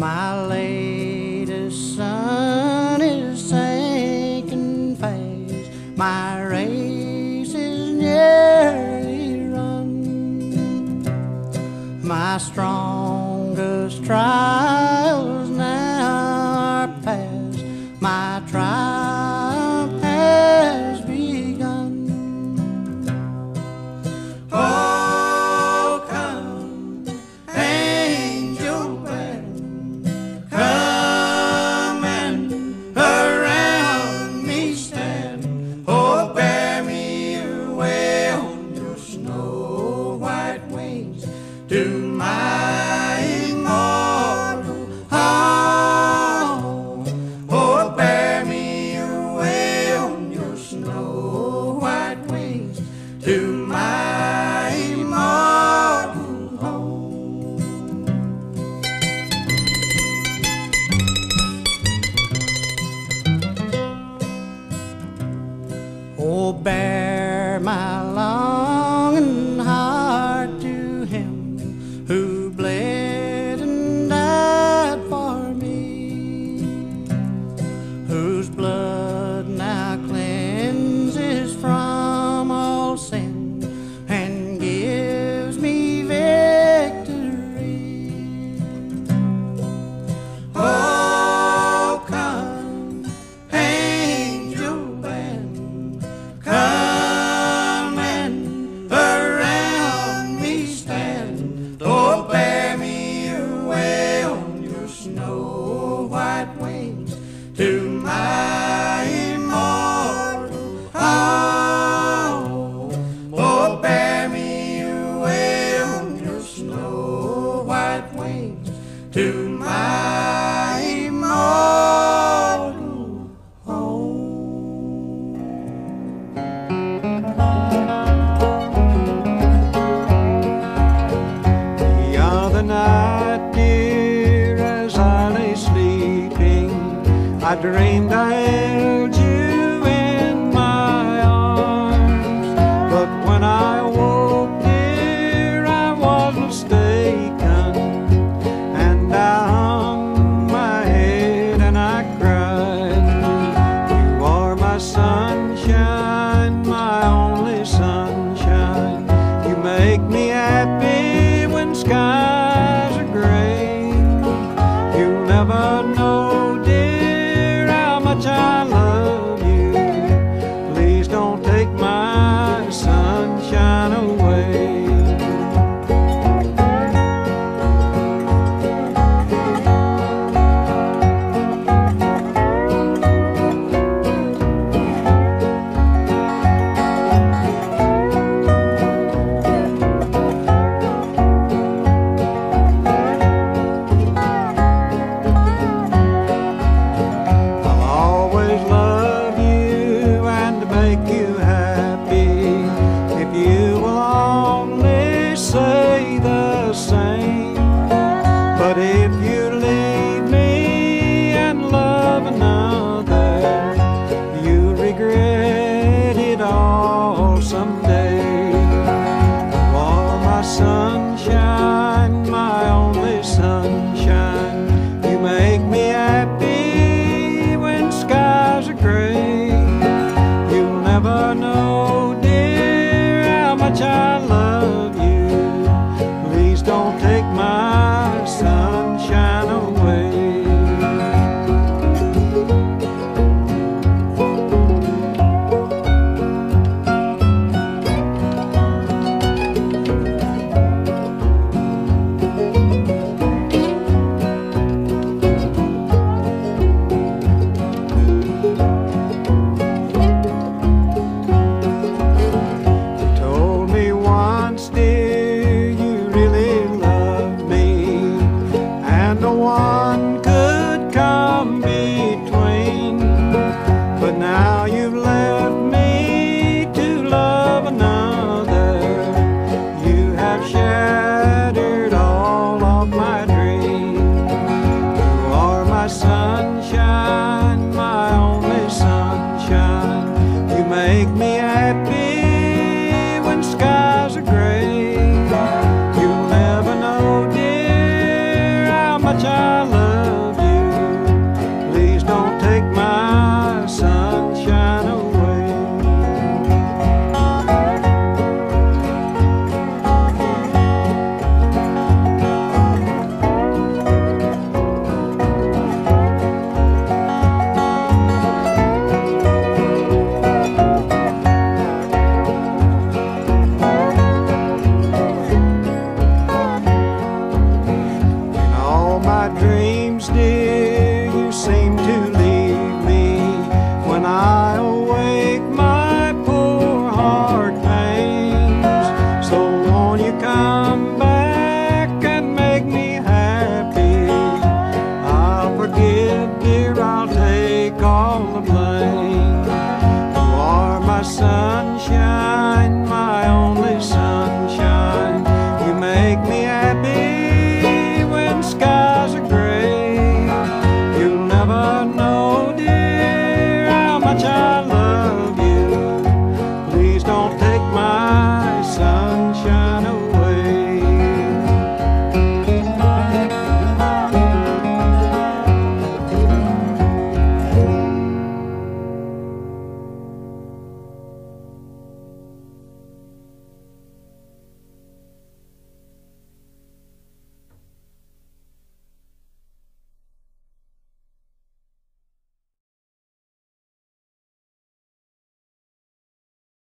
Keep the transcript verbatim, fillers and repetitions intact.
My latest sun is sinking fast. My race is nearly run. My strongest trials now are past. My triumph has begun. Oh, come, angel band, come and around me stand. Oh, bear me away on your snow white wings to my immortal home. Oh, bear me away on your snow white wings to my immortal home. Oh, bear my longing heart to him who bled and died for me, whose blood now cleanses from all sin and gives me victory. Oh, come, angel band, come and around me stand. Oh, bear me away on your snow white wings to my immortal home. Oh, bear me away on your snow white wings to my immortal home. The other night, dear, as I lay sleeping, I dreamed I held you in my arms. But when I awoke, dear, I was mistaken, and I hung my head and I cried. You are my sunshine, my only sunshine. You make me happy when skies are gray. You'll never know, dear, how much I love you. Please don't take my sunshine away. I'll always love you and make you happy if you will only say the same. But if you leave me and love another, you'll regret it all someday. You are my sunshine, my only sunshine. You make me happy when skies are gray. You'll never know, dear, how much I love you. Please don't take my sunshine away. all the blame. You are my sunshine